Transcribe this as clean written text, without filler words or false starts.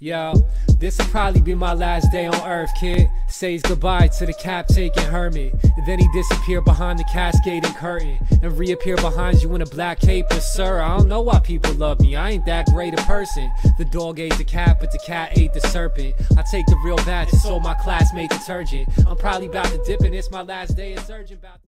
Yo, this'll probably be my last day on earth, kid. Says goodbye to the cap-taking hermit. And then he disappeared behind the cascading curtain and reappear behind you in a black cape. Sir, I don't know why people love me, I ain't that great a person. The dog ate the cat, but the cat ate the serpent. I take the real batch and sold my classmate detergent. I'm probably about to dip and it's my last day as surgeon.